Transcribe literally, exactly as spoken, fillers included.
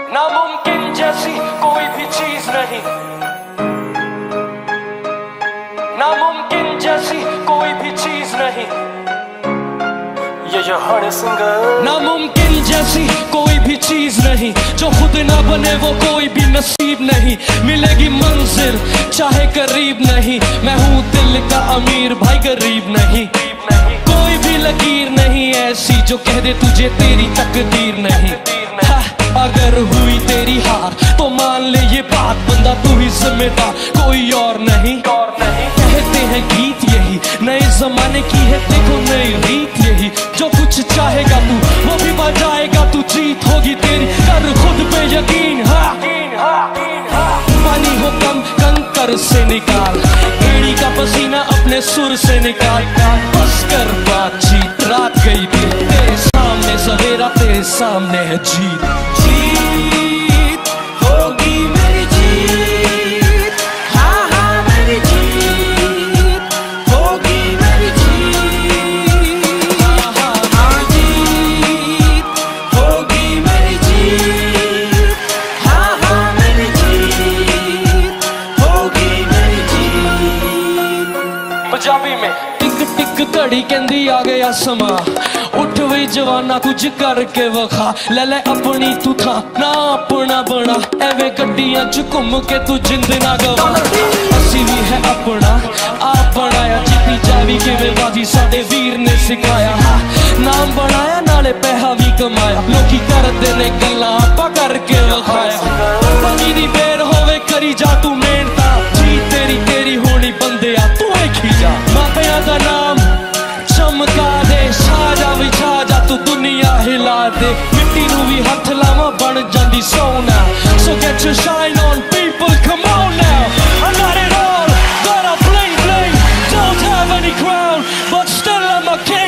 नामुमकिन जैसी कोई भी चीज नहीं, नामुमकिन जैसी कोई भी चीज नहीं। ये यो हनी सिंह। नामुमकिन जैसी कोई भी चीज नहीं, जो खुद ना बने वो कोई भी नसीब नहीं। मिलेगी मंजिल चाहे करीब नहीं, मैं हूँ दिल का अमीर भाई गरीब नहीं। कोई भी लकीर नहीं ऐसी जो कह दे तुझे तेरी तकदीर नहीं। हाँ, अगर हुई तेरी हार तो मान ले ये बात, बंदा तू ही जिम्मेदार कोई और नहीं। कहते हैं गीत यही नए जमाने की है, देखो नई रीत यही। जो कुछ चाहेगा तू वो भी बजाएगा, तू जीत होगी तेरी, कर खुद पे यकीन। हाँ, पानी हो कम कंकर से निकाल, एड़ी का पसीना अपने सुर से निकाल। बस कर बातचीत, रात गई भी तेरे सामने, सवेरा तेरे सामने है। जीत जीत होगी मेरी जीत, हाँ हाँ मेरी जीत होगी मेरी जीत, हाँ हाँ हाँ जीत होगी मेरी जीत, हाँ हाँ मेरी जीत होगी मेरी जीत। पंजाबी में टिक टिक घड़ी कहंदी आ गया समा, उठ वे जवाना कुछ करके वखा। ले ले अपनी तू था ना अपना बना, एवे गड्डियां च घूम के तू जिंद ना गवा। असी भी है अपना आप बनाया, जीती जावी किवें बाजी साडे वीर ने सिखाया। नाम बनाया नाले पैसा भी कमाया, लोकी करदे ने गल्लां आपां करके वखाया। बनी दी बेर होवे करी जा तू मेहनता, जीत तेरी तेरी होनी बंदिया तू वेखी जा। मापियां दा नाम चमका दे, छा जा भी छा जा तू दुनिया हिला दे। मिट्टी नू भी हथ लावा बन जांदी सोना। So get your shine on people, come on now. I got it all, got a bling bling, don't have any crown, but still I'm a king.